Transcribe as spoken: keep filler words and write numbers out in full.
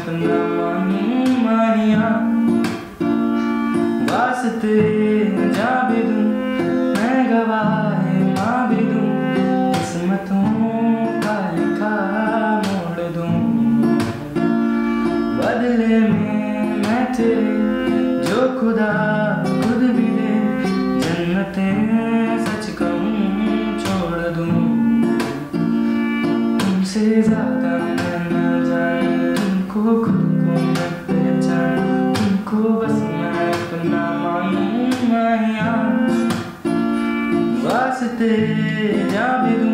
अपना मानूं माहिया, वास्ते जा भी दूं मैं गवाह माँ भी दूं, किस्मतों का लिखा मोड़ दूं, बदले में मैं तेरे जो खुदा खुद भी दे, जन्नतें सच कहूँ छोड़ दूं, तुमसे ज्यादा मैं न जानूं, तुमको खुद को मैं पहचानूं, तुमको बस मैं अपना मानूं माहिया, वास्ते जा भी दूं